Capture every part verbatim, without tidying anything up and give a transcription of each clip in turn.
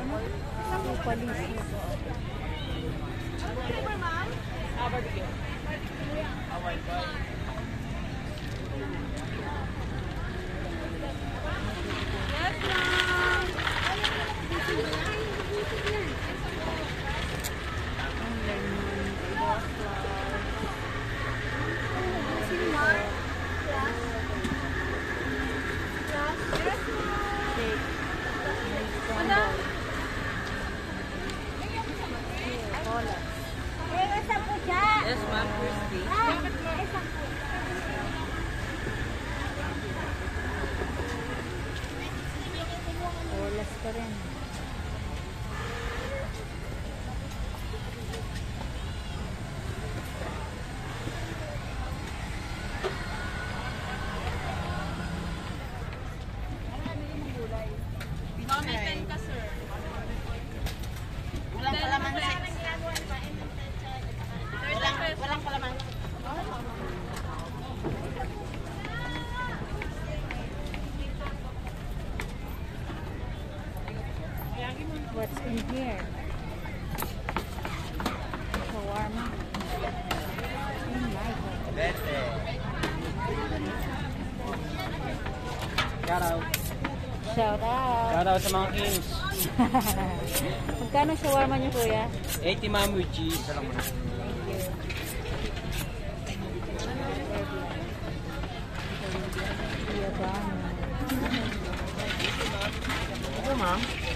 ano? Yung palis. Ah, barbecue. Away ba? Yes, ma'am. Ang lemon. Shake. Ano? Cola. Yes, ma'am. Crispy. Colas pa rin. Pamiten ka, sir. Walang palaman six. Walang, Walang palaman. What's in here? Shawarma. Oh my God. Bete. Shout out. Shout out. Shout out sa mga kings. Magkano shawarma niyo, kuya? eighty ma'am with cheese. Thank you. Yabang. Ito ma'am.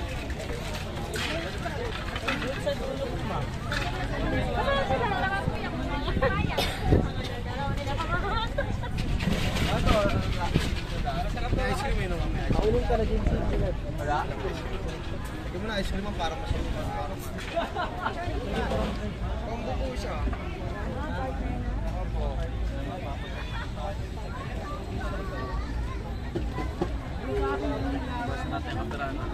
Sa dulo ko ma'am. Ice cream yun kami. Maulong ka na din sa sila. Wala? Ito mo na ice cream para masunod. Combo po siya. Opo. Mas natin matira na.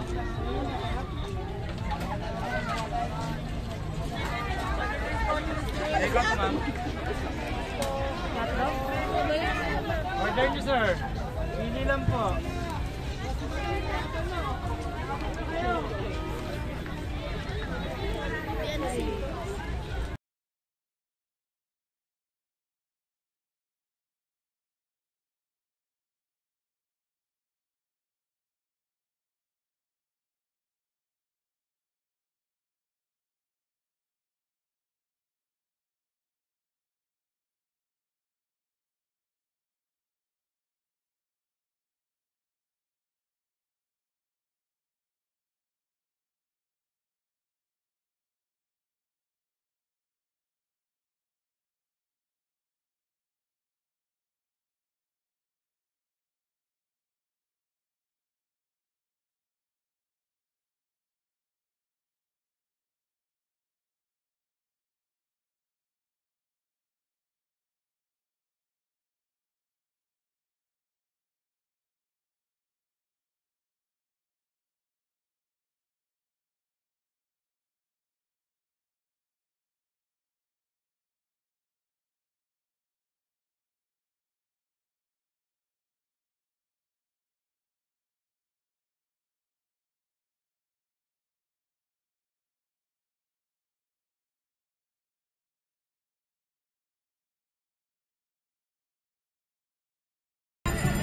Ikaw po ma'am. Tatlo? Order niyo sir. Pili lang po.